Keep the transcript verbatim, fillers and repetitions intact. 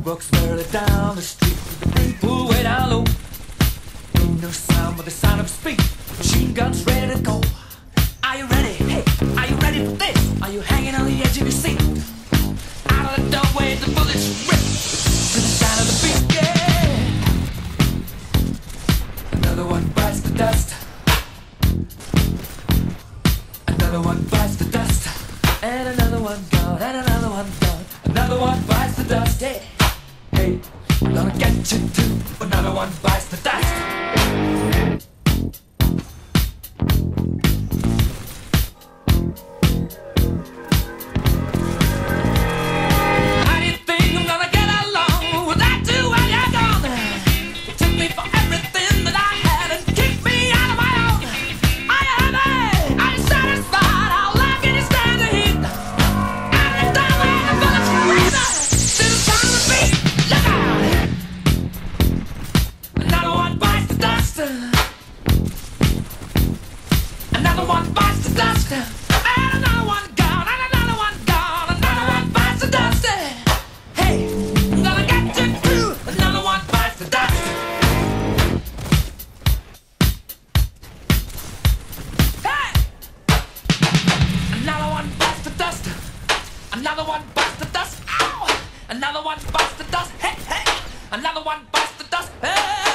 walks barely down the street with the brim pulled way down low. Ain't no sound but the sound of speed. Machine guns ready to go. Are you ready? Hey, are you ready for this? Are you hanging on the edge of your seat? Out of the doorway, the bullets rip to the sound of the beat. Yeah. Another one bites the dust. Another one bites the dust. And another one gone. And another one gone. Another one bites the dust. Hey, hey, I'm gonna get you too. Another one bites the dust. Another one bites the dust, and another one gone, and another one gone, another one bites the dust. Hey, I'm gonna get you too. Another one bites the dust. Hey, another one bites the dust. Another one bites the dust. Ow! Another one bites the dust. Hey, hey, another one bites the dust. Hey.